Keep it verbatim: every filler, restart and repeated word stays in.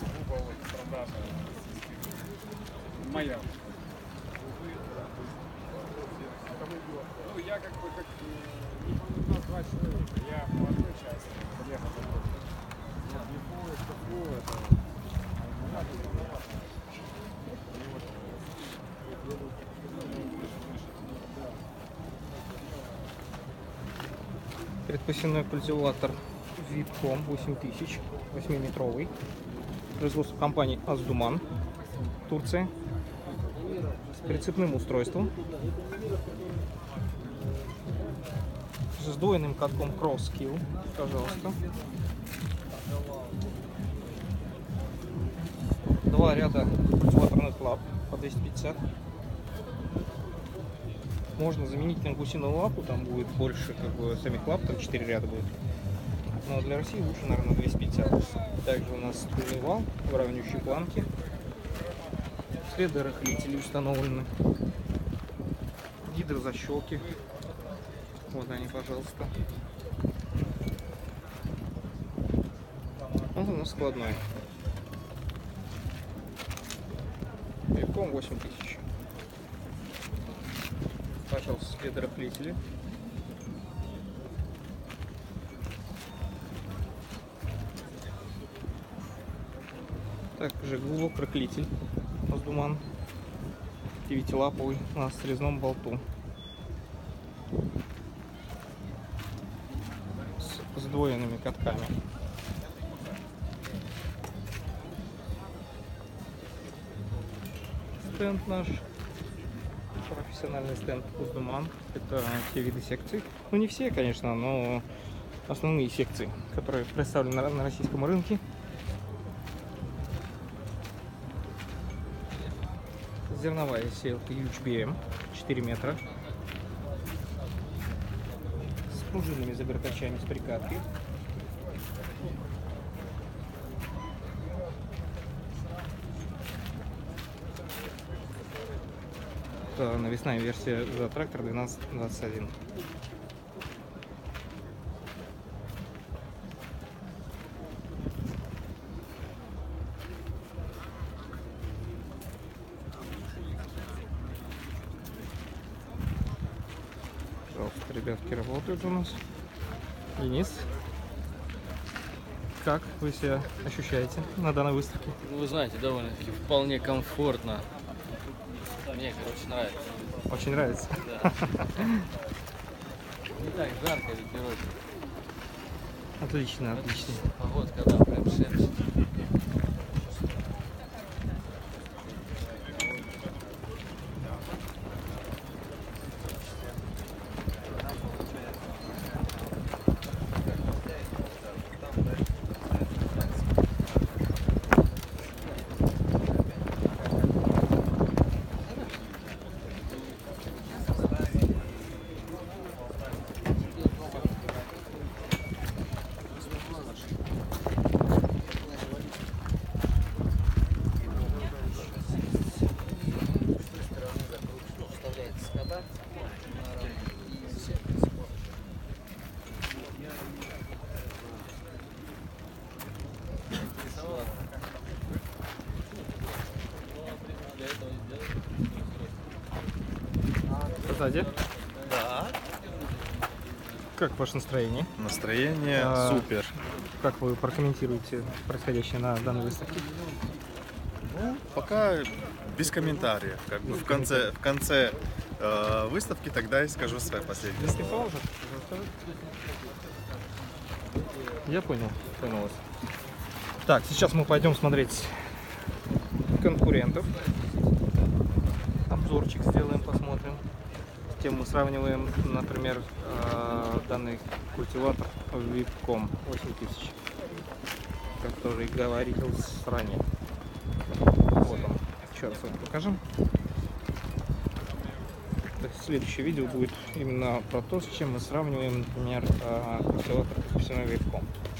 сугубо вот продажа моя. Ну, я как бы как не у нас два человека. Я по одной части, Олега по другой. Я Бифу, Шафу, это... Предпосевной культиватор Випком восемь тысяч, восьмиметровый. Производство компании Аздуман, Турция. С прицепным устройством. С сдвоенным катком Crosskill, пожалуйста. Два ряда культиваторных лап по двести пятьдесят. Можно заменить на гусиную лапу, там будет больше как бы самих лап, там четыре ряда будет. Но для России лучше, наверное, двести пятьдесят. Также у нас стульный вал, выравнивающие планки. Следы рыхлителей установлены. Гидрозащелки. Вот они, пожалуйста. Вот у нас складной. Випком восемь тысяч. Пожалуйста, следы рыхлителей. Также глубок рыхлитель Аздуман, девятилаповый на срезном болту с сдвоенными катками. Стенд наш, профессиональный стенд Аздуман. Это все виды секций. Ну не все, конечно, но основные секции, которые представлены на российском рынке. Зерновая сеялка ю эйч би эм четыре метра с пружинными загоркачами с прикаткой. Это навесная версия за трактор двенадцать двадцать один. Пожалуйста, ребятки работают у нас. Денис, как вы себя ощущаете на данной выставке? Ну, вы знаете, довольно-таки вполне комфортно. Мне, короче, нравится. Очень нравится. Да. Не так жарко, ветерок. Отлично, отлично. Погодка, да, прям шерсть. Сзади. Да. Как ваше настроение? Настроение А, супер. Как вы прокомментируете происходящее на данной выставке? Ну, пока без комментариев. Как бы в конце, в конце э, выставки тогда и скажу свои последние Если слова. пауза, я понял, понял вас. Так, сейчас мы пойдем смотреть конкурентов. Обзорчик сделаем, посмотрим. Тем мы сравниваем, например, данный культиватор Випком восемь тысяч, который говорилось ранее. Вот он. Еще раз вам покажем. То есть следующее видео будет именно про то, с чем мы сравниваем, например, культиватор профессиональный Випком.